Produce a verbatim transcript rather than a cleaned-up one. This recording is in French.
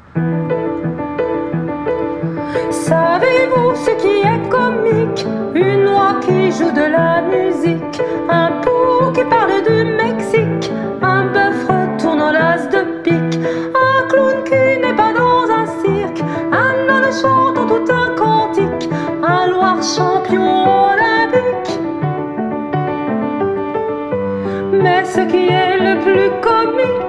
Savez-vous ce qui est comique? Une oie qui joue de la musique, un pou qui parle du Mexique, un bœuf retournant l'as de pique, un clown qui n'est pas dans un cirque, un âne chantant tout un cantique, un Loir champion olympique. Mais ce qui est le plus comique,